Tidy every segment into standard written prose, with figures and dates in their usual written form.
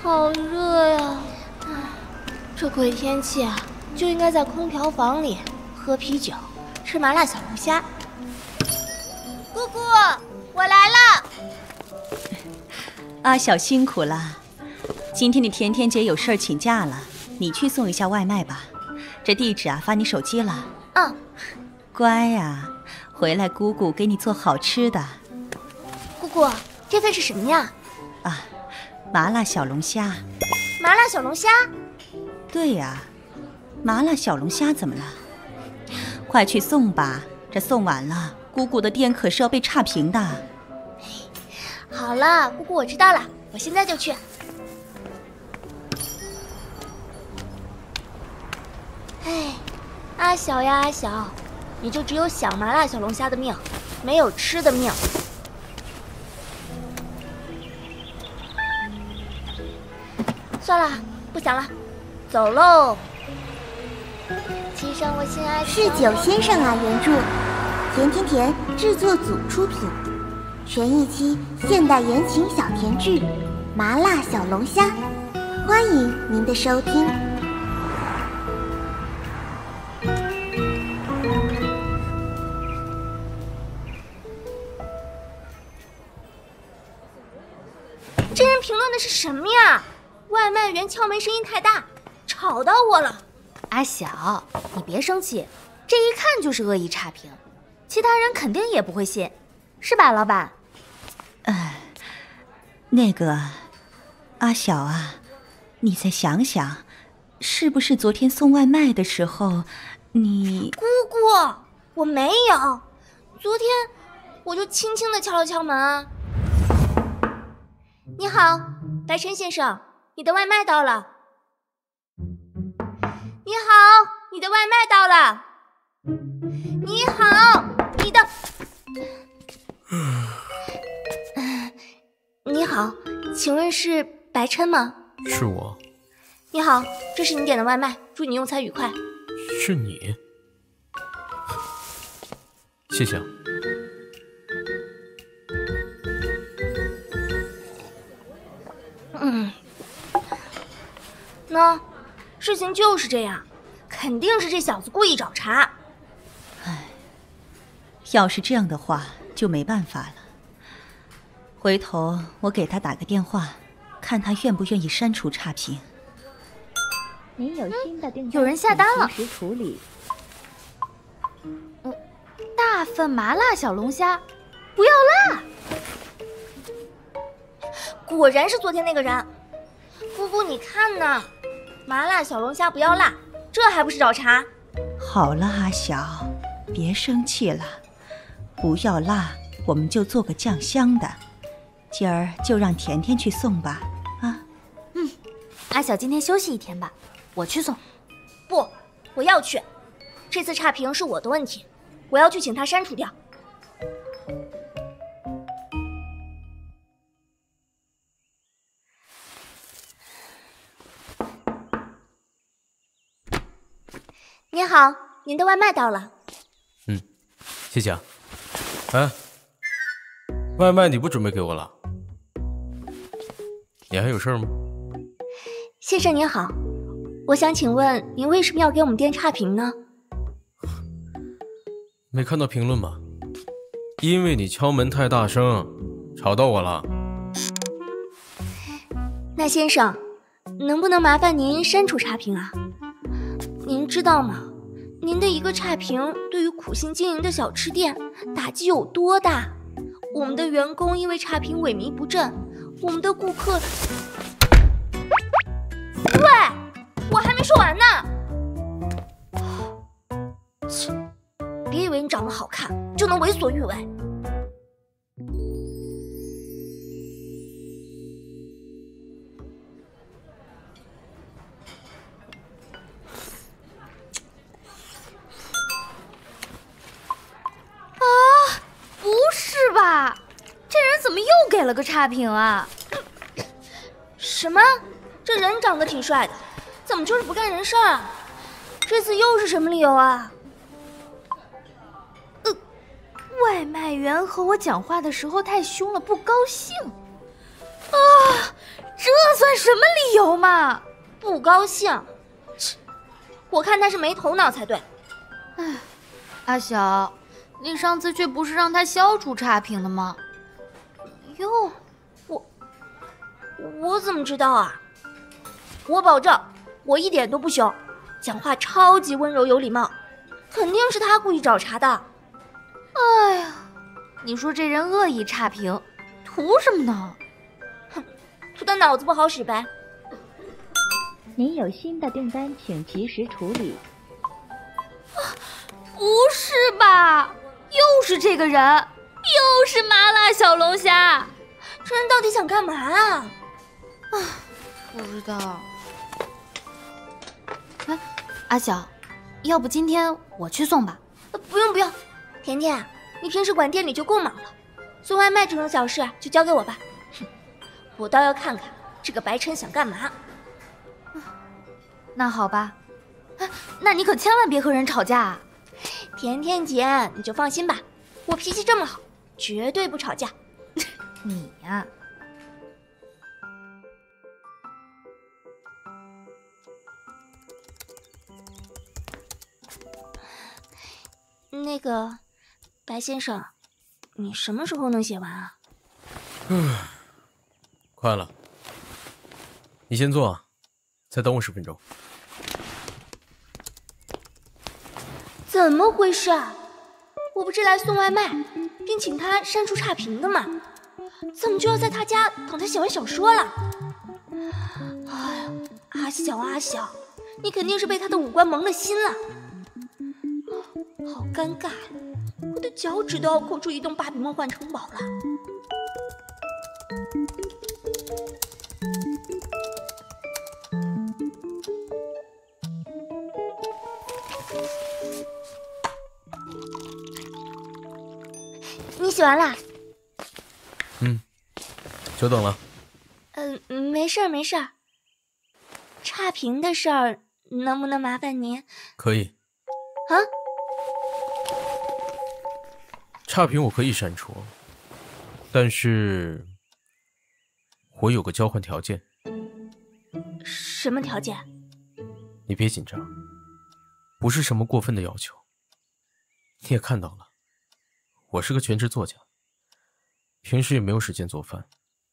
好热呀！这鬼天气啊，就应该在空调房里喝啤酒，吃麻辣小龙虾。姑姑，我来了。 阿小辛苦了，今天的甜甜姐有事儿请假了，你去送一下外卖吧。这地址啊，发你手机了。 嗯， 乖呀，回来姑姑给你做好吃的。 姑姑，这份是什么呀？ 啊，麻辣小龙虾。 麻辣小龙虾？ 对呀，麻辣小龙虾怎么了？快去送吧，这送晚了，姑姑的店可是要被差评的。 好了，姑姑，我知道了，我现在就去。哎，阿小呀阿小，你就只有想麻辣小龙虾的命，没有吃的命。算了，不想了，走喽。骑上我心爱的是九先生啊，原著，甜甜甜制作组出品，全一期现代言情小甜剧《麻辣小龙虾》，欢迎您的收听。 这人评论的是什么呀？外卖员敲门声音太大，吵到我了。 阿小，你别生气，这一看就是恶意差评，其他人肯定也不会信，是吧，老板？ 那个，阿小啊，你再想想，是不是昨天送外卖的时候，你…… 姑姑，我没有，昨天我就轻轻地敲了敲门啊。你好，白琛先生，你的外卖到了。你好，你的外卖到了。你好，你的……你好，请问是白琛吗？ 是我。 你好，这是你点的外卖，祝你用餐愉快。 是你？谢谢。 那事情就是这样，肯定是这小子故意找茬。 要是这样的话，就没办法了。回头我给他打个电话，看他愿不愿意删除差评。 您有新的订单， 有人下单了。 及时处理。 大份麻辣小龙虾，不要辣。 果然是昨天那个人。姑姑，你看呢？麻辣小龙虾不要辣，这还不是找茬？ 好了，阿小，别生气了。不要辣，我们就做个酱香的。今儿就让甜甜去送吧。啊， 阿小今天休息一天吧，我去送。 不，我要去。这次差评是我的问题，我要去请他删除掉。你好，您的外卖到了。 谢谢啊。哎，外卖你不准备给我了？你还有事吗？ 先生您好，我想请问您为什么要给我们店差评呢？ 没看到评论吗？因为你敲门太大声，吵到我了。 那先生，能不能麻烦您删除差评啊？您知道吗？您的一个差评对于苦心经营的小吃店打击有多大？我们的员工因为差评萎靡不振，我们的顾客……喂，我还没说完呢！切，别以为你长得好看就能为所欲为。 这人怎么又给了个差评啊？ 什么？这人长得挺帅的，怎么就是不干人事儿啊？这次又是什么理由啊？ 外卖员和我讲话的时候太凶了，不高兴。啊， 这算什么理由嘛？ 不高兴？切，我看他是没头脑才对。 哎，阿晓，你上次却不是让他消除差评的吗？ 哟，我怎么知道啊？我保证，我一点都不凶，讲话超级温柔有礼貌，肯定是他故意找茬的。 哎呀，你说这人恶意差评，图什么呢？ 哼，图他脑子不好使呗。 您有新的订单，请及时处理。 不是吧？又是这个人，又是麻辣小龙虾， 这人到底想干嘛啊？ 不知道。哎，阿晓，要不今天我去送吧？ 不用，甜甜，你平时管店里就够忙了，送外卖这种小事就交给我吧。哼，我倒要看看这个白琛想干嘛。 那好吧，那你可千万别和人吵架啊！ 甜甜姐，你就放心吧，我脾气这么好，绝对不吵架。 你呀， 那个，白先生，你什么时候能写完啊？ 快了，你先坐，再等我10分钟。 怎么回事啊？我不是来送外卖，并请他删除差评的吗？怎么就要在他家等他写完小说了？哎呀，阿晓，你肯定是被他的五官蒙了心了。好尴尬，我的脚趾都要抠出一栋巴比梦幻城堡了。你写完啦？ 久等了。 没事儿。差评的事儿，能不能麻烦您？ 可以。 啊？ 差评我可以删除，但是我有个交换条件。 什么条件？ 你别紧张，不是什么过分的要求。你也看到了，我是个全职作家，平时也没有时间做饭。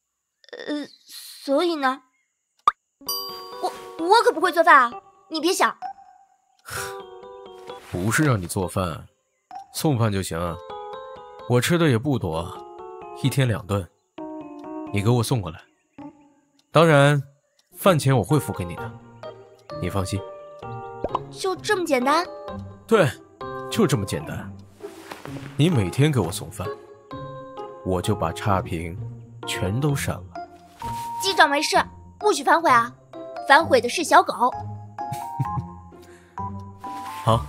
所以呢？我可不会做饭啊，你别想。 不是让你做饭，送饭就行啊。我吃的也不多，1天2顿，你给我送过来。当然，饭钱我会付给你的，你放心。 就这么简单？ 对，就这么简单。你每天给我送饭，我就把差评全都删了。 机长没事，不许反悔啊！反悔的是小狗。 好。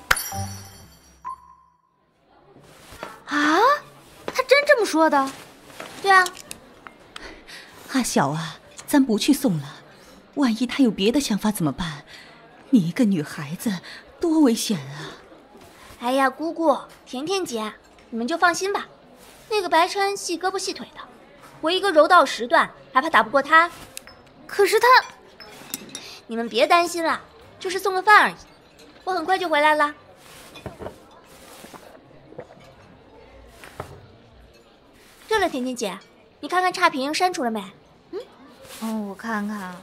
啊？他真这么说的？ 对啊。 阿晓啊，咱不去送了，万一他有别的想法怎么办？你一个女孩子，多危险啊！ 哎呀，姑姑、甜甜姐，你们就放心吧。那个白琛细胳膊细腿的，我一个柔道10段，还怕打不过他？ 可是他…… 你们别担心了，就是送个饭而已，我很快就回来了。对了，甜甜姐，你看看差评删除了没？ 我看看。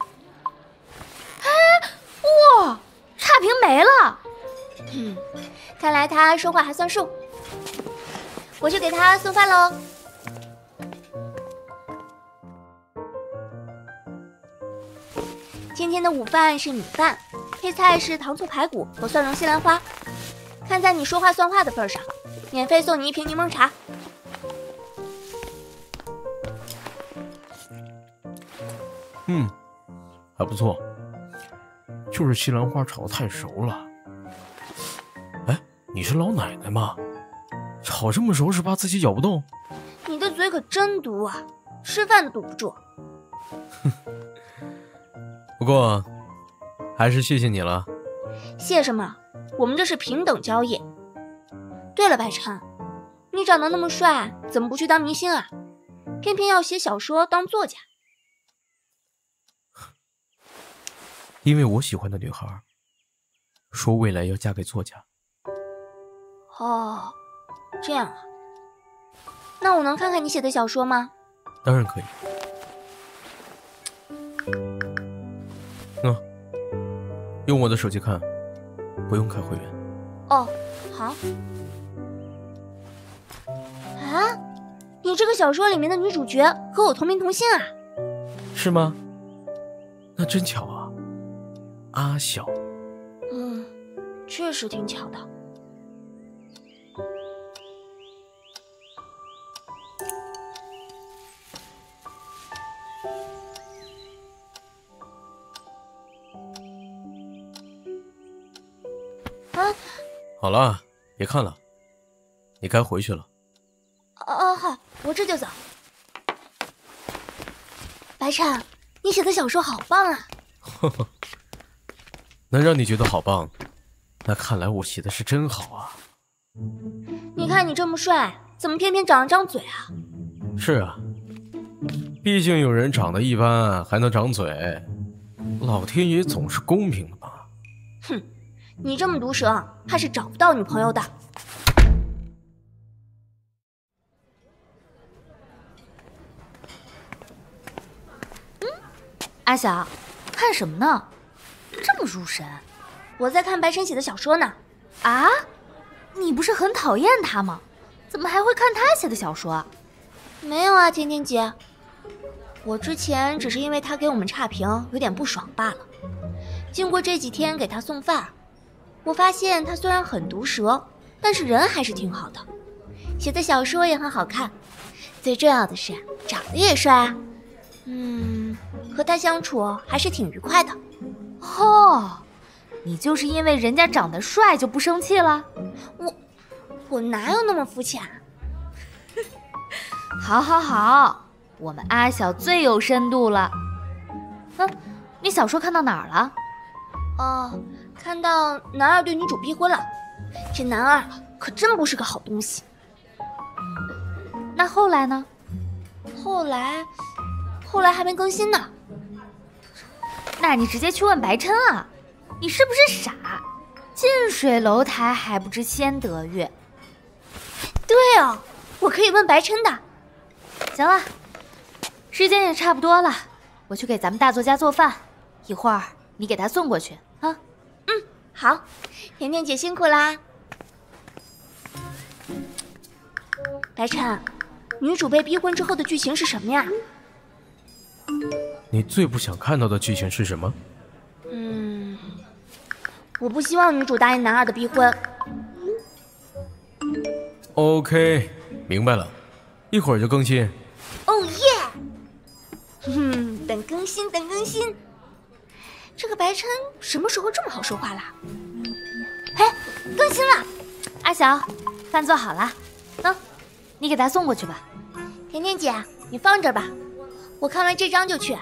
哇，差评没了。 看来他说话还算数。我去给他送饭喽。今天的午饭是米饭，配菜是糖醋排骨和蒜蓉西兰花。看在你说话算话的份上，免费送你1瓶柠檬茶。 还不错，就是西兰花炒得太熟了。哎，你是老奶奶吗？炒这么熟是怕自己咬不动？ 你的嘴可真毒啊，吃饭都堵不住。 不过还是谢谢你了。 谢什么？我们这是平等交易。对了，白琛，你长得那么帅，怎么不去当明星啊？偏偏要写小说当作家。 因为我喜欢的女孩说未来要嫁给作家。 哦，这样啊。那我能看看你写的小说吗？ 当然可以。用我的手机看，不用开会员。 哦，好。啊，你这个小说里面的女主角和我同名同姓啊？ 是吗？那真巧啊，阿晓。 确实挺巧的。 好了，别看了，你该回去了。 好，我这就走。白晨，你写的小说好棒啊！ 呵呵，能让你觉得好棒，那看来我写的是真好啊。 你看你这么帅，怎么偏偏长了张嘴啊？ 是啊，毕竟有人长得一般还能长嘴，老天爷总是公平的嘛。 哼，你这么毒舌，怕是找不到女朋友的。 阿晓，看什么呢？这么入神。 我在看白晨写的小说呢。 啊？你不是很讨厌他吗？怎么还会看他写的小说？ 没有啊，甜甜姐。我之前只是因为他给我们差评有点不爽罢了。经过这几天给他送饭，我发现他虽然很毒舌，但是人还是挺好的，写的小说也很好看，最重要的是长得也帅啊。和他相处还是挺愉快的。 哦，你就是因为人家长得帅就不生气了？ 我哪有那么肤浅？ 好，我们阿晓最有深度了。你小说看到哪儿了？ 哦，看到男二对女主逼婚了。这男二可真不是个好东西。 那后来呢？ 后来还没更新呢。 那你直接去问白琛啊！你是不是傻？近水楼台还不知先得月。 对哦，我可以问白琛的。 行了，时间也差不多了，我去给咱们大作家做饭，一会儿你给他送过去啊。 好，甜甜姐辛苦啦。白琛，女主被逼婚之后的剧情是什么呀？ 你最不想看到的剧情是什么？ 我不希望女主答应男二的逼婚。 OK， 明白了，一会儿就更新。 哦耶！等更新。这个白琛什么时候这么好说话啦？哎，更新了！ 阿晓，饭做好了，你给他送过去吧。 甜甜姐，你放这儿吧，我看完这章就去。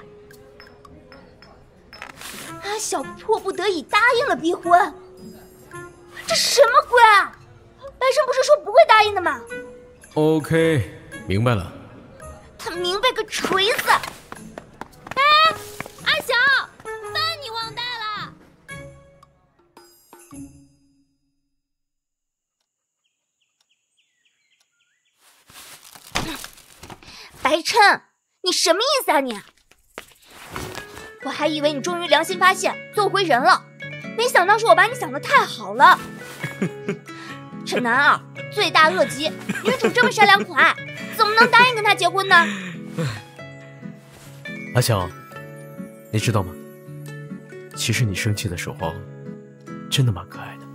阿晓迫不得已答应了逼婚，这什么鬼啊？白琛不是说不会答应的吗？ OK， 明白了。 他明白个锤子！ 阿晓，饭你忘带了。 白琛，你什么意思啊你？我还以为你终于良心发现，做回人了，没想到是我把你想得太好了。这男二罪大恶极，女主这么善良可爱，怎么能答应跟他结婚呢？ 阿晓，你知道吗？其实你生气的时候，真的蛮可爱的。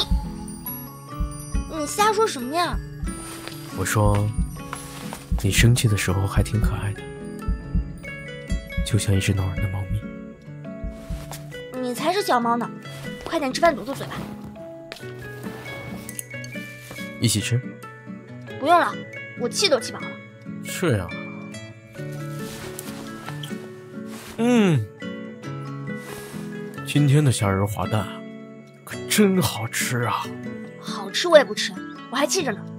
你瞎说什么呀？ 我说，你生气的时候还挺可爱的，就像一只恼人的猫咪。 你才是小猫呢！快点吃饭，堵住嘴巴。 一起吃？ 不用了，我气都气饱了。 是呀。今天的虾仁滑蛋可真好吃啊！ 好吃我也不吃，我还气着呢。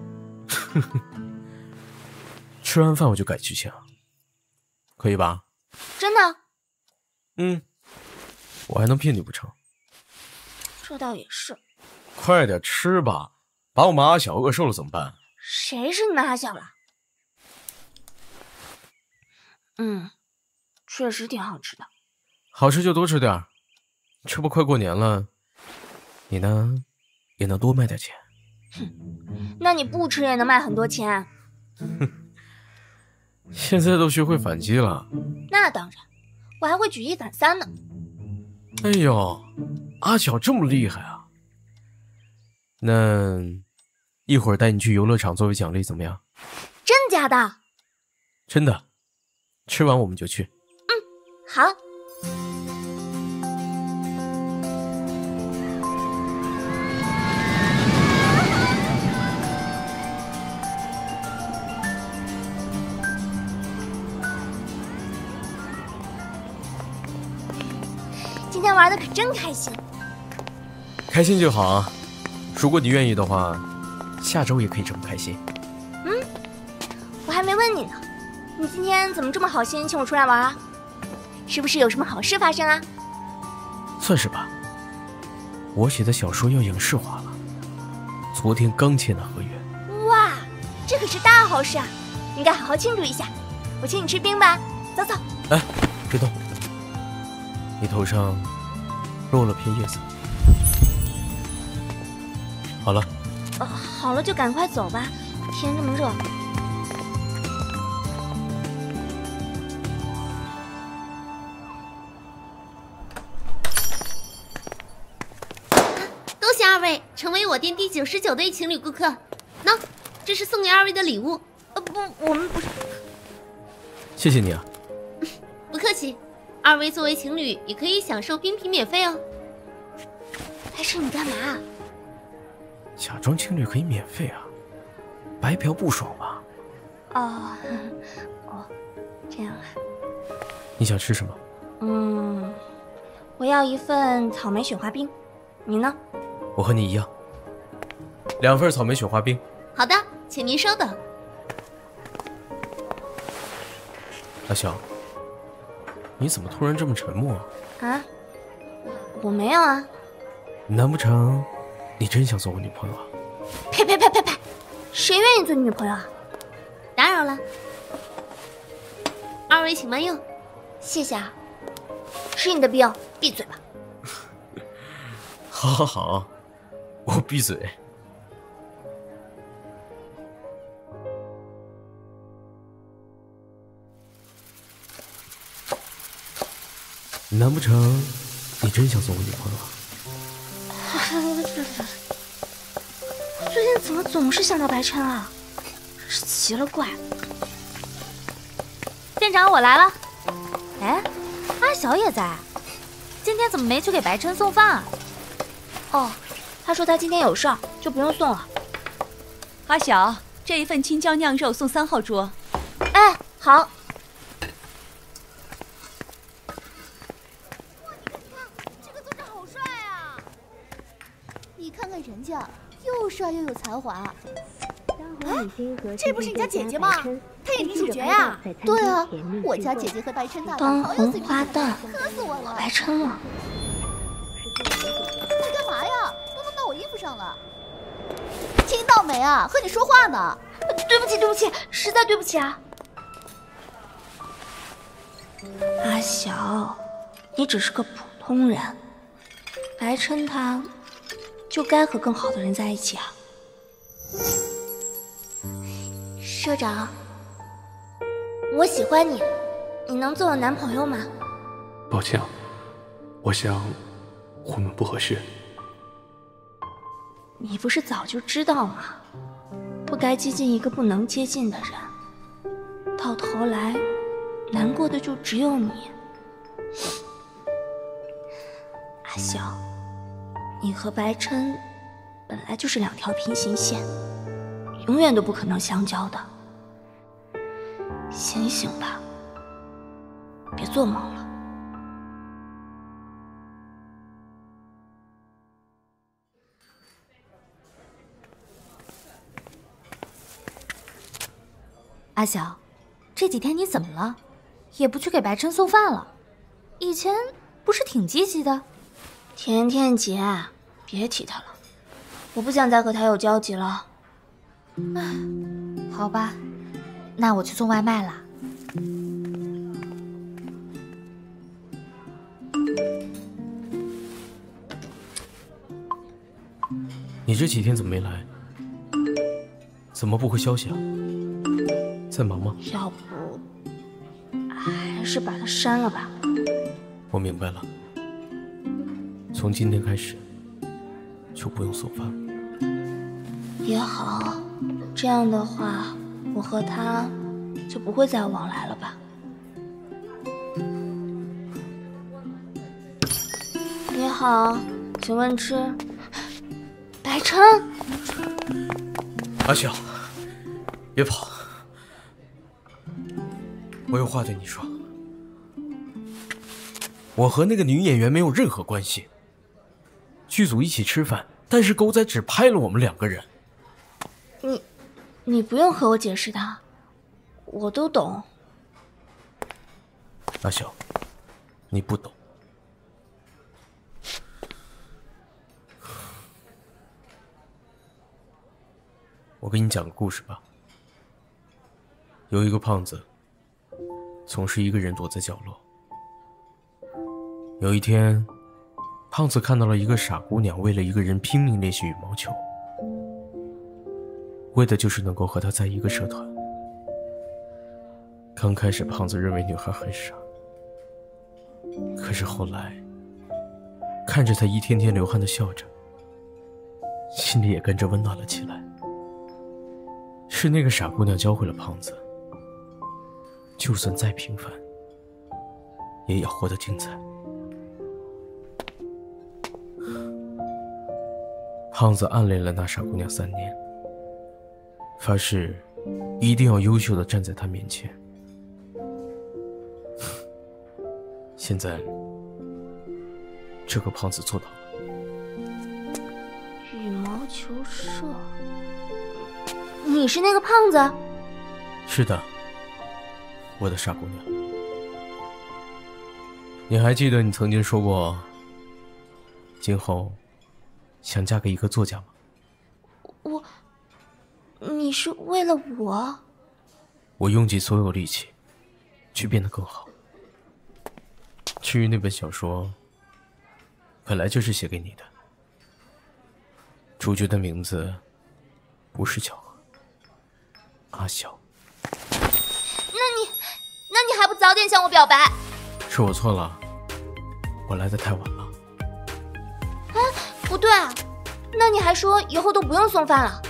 吃完饭我就改剧情，可以吧？ 真的？ 我还能骗你不成？ 这倒也是。 快点吃吧，把我们阿小饿瘦了怎么办？ 谁是你们阿小了？确实挺好吃的。 好吃就多吃点，这不快过年了，你呢也能多卖点钱。 那你不吃也能卖很多钱。 现在都学会反击了。 那当然，我还会举一反三呢。 哎呦，阿小这么厉害啊！那一会儿带你去游乐场作为奖励怎么样？ 真假的？ 真的，吃完我们就去。 好。今天玩的可真开心。 开心就好啊！如果你愿意的话，下周也可以这么开心。 我还没问你呢，你今天怎么这么好心请我出来玩啊？是不是有什么好事发生啊？ 算是吧。我写的小说要影视化了，昨天刚签的合约。 哇，这可是大好事啊！应该好好庆祝一下。我请你吃冰吧，走走。 哎，别动！你头上落了片叶子。好了。 好了就赶快走吧，天这么热。 恭喜二位成为我店第99对情侣顾客。喏，这是送给二位的礼物。 不，我们不是。 谢谢你啊。 不客气，二位作为情侣也可以享受冰品免费哦。 白痴，你干嘛？ 假装情侣可以免费啊？白嫖不爽吧？ 哦，这样啊。 你想吃什么？ 我要一份草莓雪花冰，你呢？ 我和你一样，2份草莓雪花冰。 好的，请您稍等。 阿小，你怎么突然这么沉默啊？ 啊？我没有啊。 难不成你真想做我女朋友啊？ 呸！谁愿意做你女朋友啊？ 打扰了，二位请慢用。 谢谢啊。是你的病，闭嘴吧。 好，我闭嘴。难不成你真想做我女朋友啊？ 最近怎么总是想到白琛啊？是奇了怪了。 店长，我来了。哎，阿小也在，今天怎么没去给白琛送饭啊？ 哦，他说他今天有事儿，就不用送了。 阿小，这一份青椒酿肉送3号桌。 哎，好。 你看看人家，又帅又有才华。 这不是你家姐姐吗？ 她演女主角呀？对啊，我家姐姐和白琛大当好有红花旦， 磕死我了！ 白琛了。 你干嘛呀？都弄到我衣服上了。听到没啊？和你说话呢。 对不起，实在对不起啊。阿小，你只是个普通人，白琛他就该和更好的人在一起啊。社长，我喜欢你，你能做我男朋友吗？ 抱歉，我想我们不合适。 你不是早就知道吗？不该接近一个不能接近的人，到头来难过的就只有你。阿小，你和白琛本来就是2条平行线，永远都不可能相交的。醒醒吧，别做梦了。 阿小，这几天你怎么了？也不去给白琛送饭了？以前不是挺积极的？ 甜甜姐，别提他了，我不想再和他有交集了。 好吧，那我去送外卖啦。 你这几天怎么没来？怎么不回消息啊？在忙吗？ 要不还是把他删了吧。 我明白了，从今天开始就不用送饭了。 也好，这样的话，我和他就不会再往来了吧。你好，请问吃？白琛， 阿晓，别跑，我有话对你说。我和那个女演员没有任何关系，剧组一起吃饭，但是狗仔只拍了我们2个人。 你不用和我解释的，我都懂。 阿晓，你不懂。我给你讲个故事吧。有一个胖子，总是一个人躲在角落。有一天，胖子看到了一个傻姑娘为了一个人拼命练习羽毛球，为的就是能够和他在一个社团。刚开始胖子认为女孩很傻，可是后来看着她一天天流汗的笑着，心里也跟着温暖了起来。是那个傻姑娘教会了胖子，就算再平凡，也要活得精彩。胖子暗恋了那傻姑娘3年，发誓一定要优秀的站在她面前。现在，这个胖子做到了。 羽毛球社，你是那个胖子？ 是的，我的傻姑娘。你还记得你曾经说过，今后想嫁给一个作家吗？ 你是为了我？ 我用尽所有力气，去变得更好。至于那本小说，本来就是写给你的，主角的名字不是巧合，阿晓。 那你还不早点向我表白？ 是我错了，我来得太晚了。 不对啊，那你还说以后都不用送饭了？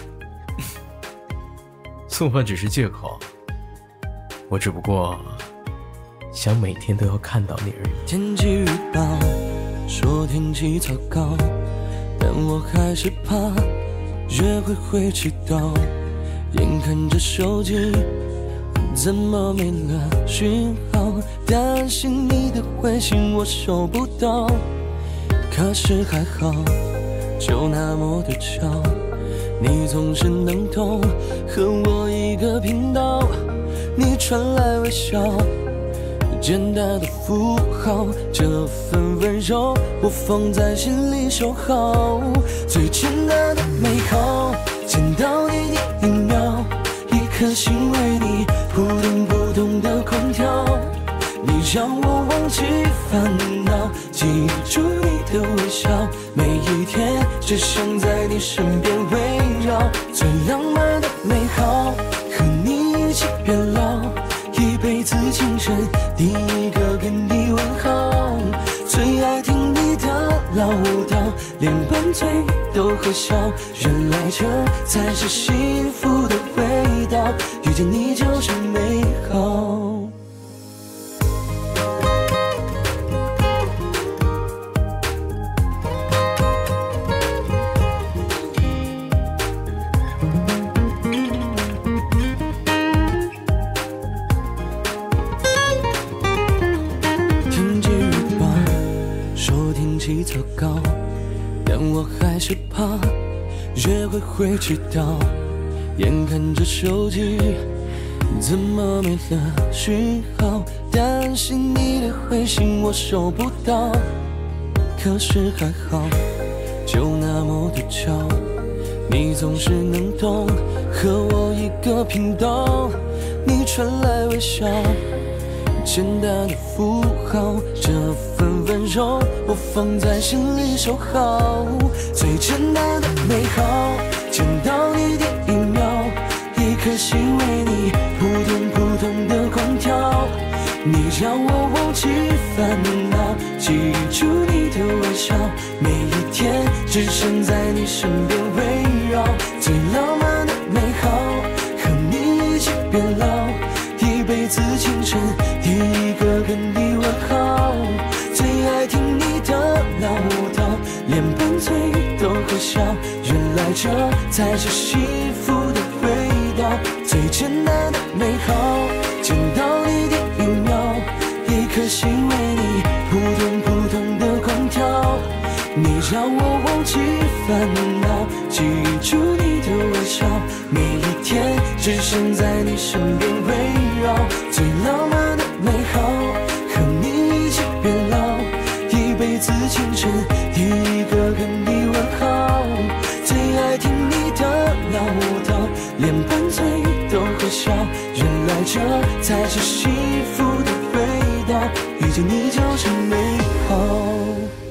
送饭只是借口，我只不过想每天都要看到你而已。 天气预报说天气糟糕，但我还是怕约会会迟到。眼看着手机怎么没了讯号，担心你的回信我收不到。可是还好，就那么的巧，你总是能懂，和我一个频道。你传来微笑，简单的符号，这份温柔我放在心里守好。最简单的美好，见到你第1秒，一颗心为你扑通扑通的狂跳。你让我忘记烦恼，记住你的微笑，每一天只想在你身边围绕。最浪漫的美好，和你一起变老，一辈子情深，第一个跟你问好。最爱听你的唠叨，连拌嘴都会笑，原来这才是幸福的味道，遇见你就是美好。糟糕，但我还是怕约会会迟到。眼看着手机怎么没了讯号， 担心你的回信我收不到，可是还好，就那么的巧，你总是能懂，和我一个频道，你传来微笑，简单的符号，这份温柔我放在心里收好，最简单的美好，见到你第一秒，一颗心为你扑通扑通的狂跳，你让我忘记烦恼，记住你的微笑，每一天只想在你身边围绕，最浪漫的美好，和你一起变老，一辈子清晨第一个跟你问好，最爱听你的老套，连拌嘴都会笑，原来这才是幸福的味道，最简单的美好，见到你第一秒，一颗心为你扑通扑通的狂跳，你让我忘记烦恼，记住你的微笑，每一天只想在你身边围绕，最浪漫的美好，和你一起变老，一辈子清晨第一个跟你问好，最爱听你的老套，连拌嘴都会笑，原来这才是幸福的味道，遇见你就是美好。